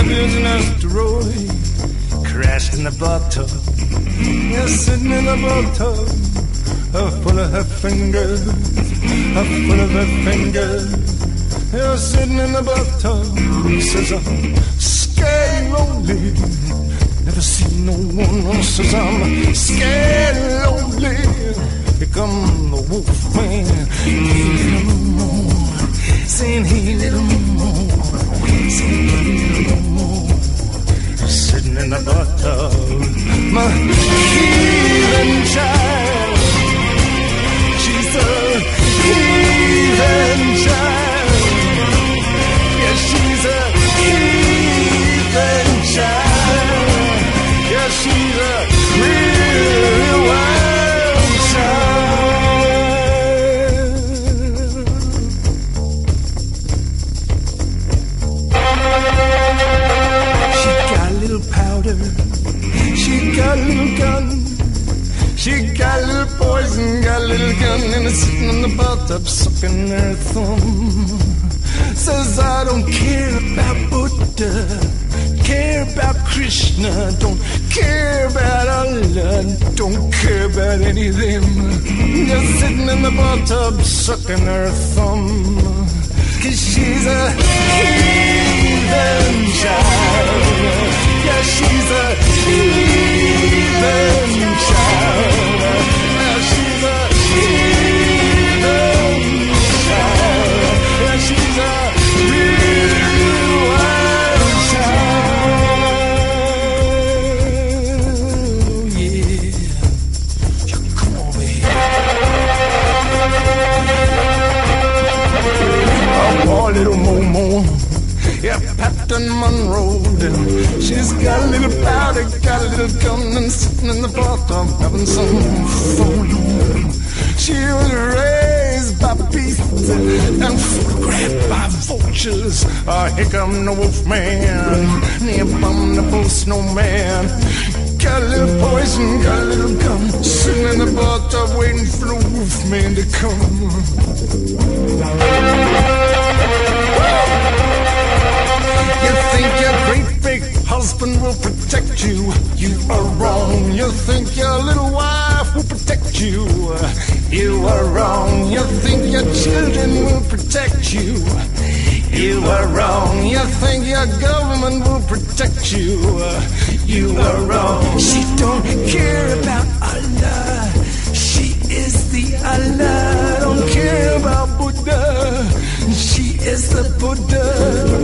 There's an asteroid crashed in the bathtub. You're sitting in the bathtub, full of her fingers, full of her fingers. You're sitting in the bathtub. He says, I'm scared and lonely. Never seen no one. Says, I'm scared and lonely. Here come the wolf man. Hey, little more. Saying, hey, little more. Saying, hey, little more. Sitting in the bathtub. My heathen child. She's a heathen child. Yeah, she's a heathen child. Yeah, she's a real wild child. She got a little powder. She got a little gun. She got a little poison, got a little gun, and it's sitting in the bathtub sucking her thumb. Says, I don't care about Buddha, care about Krishna, don't care about Allah, don't care about any of them. Just sitting in the bathtub sucking her thumb. 'Cause she's a heathen child. Yeah, she's a heathen child. Yeah, she's a heathen child. Yeah, she's a real wild child. Yeah. Come on, baby. Oh, poor little Momo. Yeah, Captain Monroe. She's got a little powder, got a little gun, and sitting in the bathtub having some fun. She was raised by beasts and photographed by vultures. Here come the wolf man, near bum the bull snowman. Got a little poison, got a little gun, sitting in the bathtub waiting for the wolf man to come. You think your great big husband will protect you? You are wrong. You think your little wife will protect you? You are wrong. You think your children will protect you? You are wrong. You think your government will protect you? You are wrong. She don't care about Allah. She is the Allah. Don't care about Buddha. She is the Buddha.